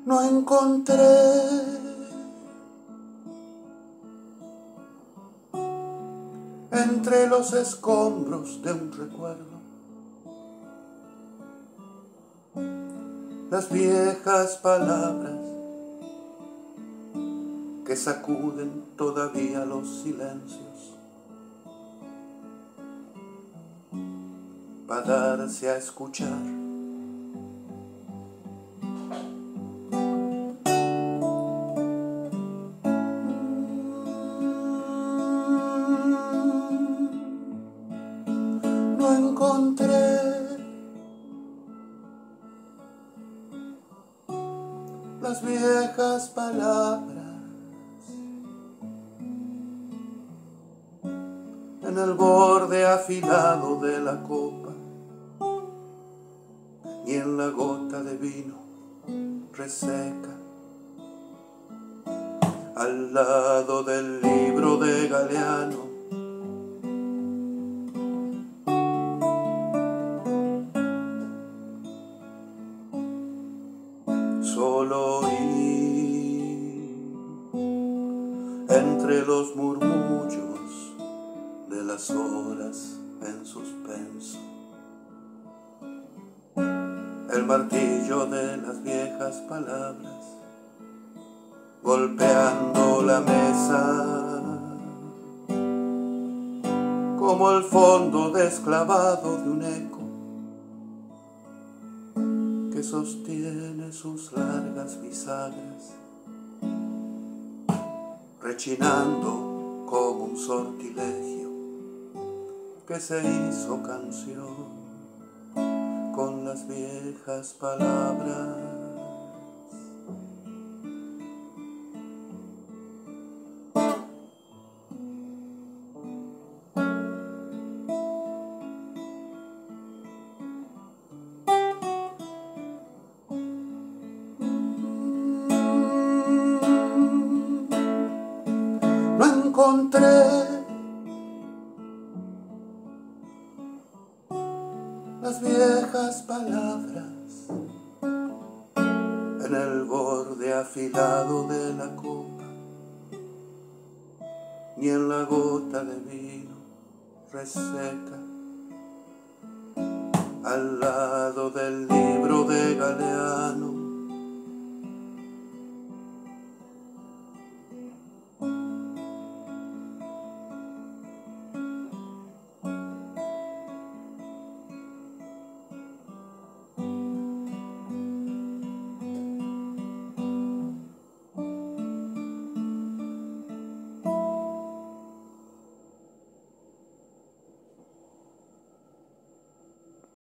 no encontré entre los escombros de un recuerdo las viejas palabras que sacuden todavía los silencios para darse a escuchar. No encontré las viejas palabras en el borde afilado de la copa y en la gota de vino reseca al lado del libro de Galeano. Solo oí entre los murmullos de las horas en suspenso el martillo de las viejas palabras golpeando la mesa como el fondo desclavado de un eco que sostiene sus largas bisagras, rechinando como un sortilegio que se hizo canción con las viejas palabras. No encontré las viejas palabras en el borde afilado de la copa, ni en la gota de vino reseca al lado del libro de Galeano.